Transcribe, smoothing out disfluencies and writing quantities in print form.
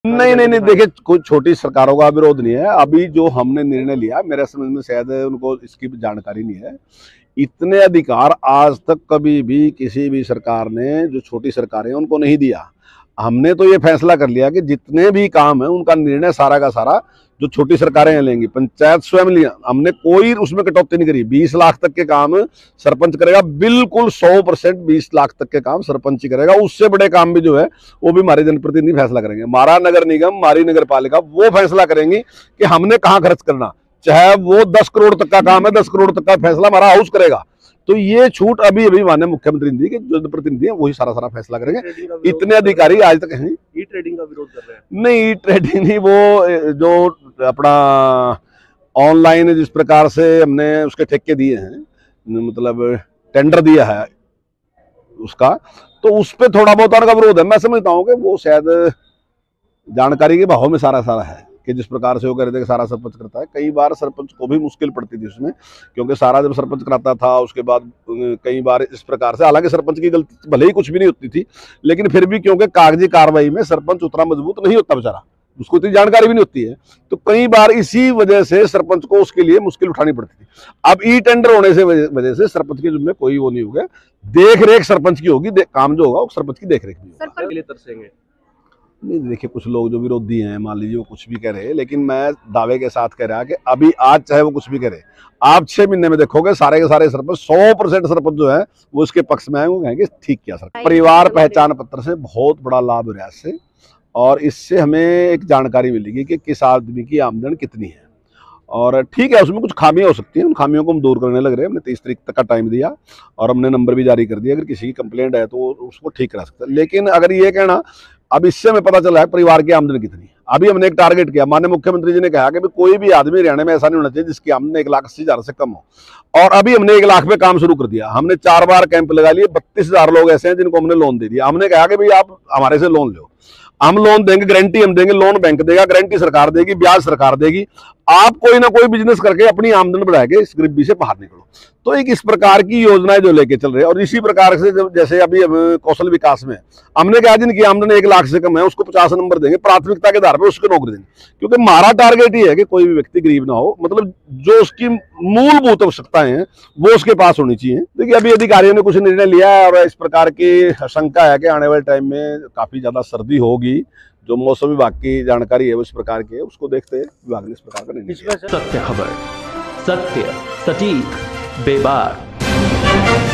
नहीं नहीं नहीं, देखिए कोई छोटी सरकारों का विरोध नहीं है। अभी जो हमने निर्णय लिया, मेरे समझ में शायद उनको इसकी भी जानकारी नहीं है। इतने अधिकार आज तक कभी भी किसी भी सरकार ने, जो छोटी सरकारें हैं, उनको नहीं दिया। हमने तो ये फैसला कर लिया कि जितने भी काम है उनका निर्णय सारा का सारा जो छोटी सरकारें लेंगी, पंचायत स्वयं लिया। हमने कोई उसमें कटौती नहीं करी। 20 लाख तक के काम सरपंच करेगा, बिल्कुल 100%। 20 लाख तक के काम सरपंच ही करेगा। उससे बड़े काम भी जो है वो भी हमारे जनप्रतिनिधि फैसला करेंगे। हमारा नगर निगम, हमारी नगर पालिका वो फैसला करेंगी कि हमने कहाँ खर्च करना। चाहे वो 10 करोड़ तक का काम है, 10 करोड़ तक का फैसला हमारा हाउस करेगा। तो ये छूट अभी अभी माननीय मुख्यमंत्री जी के जो प्रतिनिधि है वही सारा फैसला करेंगे। इतने अधिकारी आज तक हैं। ई ट्रेडिंग का विरोध कर रहे हैं? नहीं, ई ट्रेडिंग नहीं, वो जो अपना ऑनलाइन जिस प्रकार से हमने उसके ठेके दिए हैं, मतलब टेंडर दिया है उसका, तो उस पर थोड़ा बहुत उनका विरोध है। मैं समझता हूँ कि वो शायद जानकारी के भाव में सारा है कि जिस प्रकार से वो कह रहे थे कि सारा सरपंच करता है। कई बार सरपंच को भी मुश्किल पड़ती थी उसमें, क्योंकि सारा जब सरपंच कराता था उसके बाद कई बार इस प्रकार से, हालांकि सरपंच की गलती भले ही कुछ भी नहीं होती थी, लेकिन फिर भी क्योंकि कागजी कार्रवाई में सरपंच उतना मजबूत नहीं होता बेचारा, उसको इतनी जानकारी भी नहीं होती है, तो कई बार इसी वजह से सरपंच को उसके लिए मुश्किल उठानी पड़ती थी। अब ई टेंडर होने से वजह से सरपंच के जिम्मे कोई वो नहीं होगा। देख रेख सरपंच की होगी, काम जो होगा वो सरपंच की देख रेख भी होगी। तरसेंगे नहीं, देखिए कुछ लोग जो विरोधी हैं, मान लीजिए वो कुछ भी कह रहे हैं, लेकिन मैं दावे के साथ कह रहा कि अभी आज चाहे वो कुछ भी करे, आप 6 महीने में देखोगे सारे के सारे सरपंच 100% सरपंच जो है वो इसके पक्ष में आए, वो कहेंगे ठीक किया सर। परिवार पहचान पत्र से बहुत बड़ा लाभ हो रहा है इससे, और इससे हमें एक जानकारी मिलेगी कि किस आदमी की आमदन कितनी है। और ठीक है, उसमें कुछ खामियां हो सकती हैं, उन खामियों को हम दूर करने लग रहे हैं। हमने 30 तारीख तक का टाइम दिया और हमने नंबर भी जारी कर दिया, अगर किसी की कंप्लेंट है तो उसको ठीक करा सकते हैं। लेकिन अगर ये कहना, अब इससे हमें पता चला है परिवार की आमदन कितनी है। अभी हमने एक टारगेट किया, माननीय मुख्यमंत्री जी ने कहा कि कोई भी आदमी हरियाणा में ऐसा नहीं होना चाहिए जिसकी आमदन 1,80,000 से कम हो, और अभी हमने 1 लाख पे काम शुरू कर दिया। हमने 4 बार कैंप लगा लिए। 32,000 लोग ऐसे हैं जिनको हमने लोन दे दिया। हमने कहा कि भाई आप हमारे से लोन लो, हम लोन देंगे, गारंटी हम देंगे, लोन बैंक देगा, गारंटी सरकार देगी, ब्याज सरकार देगी। आप कोई ना कोई बिजनेस करके अपनी आमदन बढ़ा के इस गरीबी से बाहर निकलो। तो एक इस प्रकार की योजनाएं जो लेके चल रहे हैं, और इसी प्रकार से जैसे अभी कौशल विकास में हमने कहा जिनकी आमदन 1 लाख से कम है उसको 50 नंबर देंगे, प्राथमिकता के आधार पर उसको नौकरी देंगे। क्योंकि हमारा टारगेट ही है कि कोई भी व्यक्ति गरीब ना हो, मतलब जो उसकी मूलभूत आवश्यकताएं हैं वो उसके पास होनी चाहिए। देखिए अभी अधिकारियों ने कुछ निर्णय लिया है, और इस प्रकार की शंका है कि आने वाले टाइम में काफी ज्यादा सर्दी होगी। जो मौसम विभाग की जानकारी है वो इस प्रकार की है, उसको देखते हैं विभाग ने इस प्रकार का निर्णय लिया। सत्य खबर, सत्य, सटीक, बेबाक।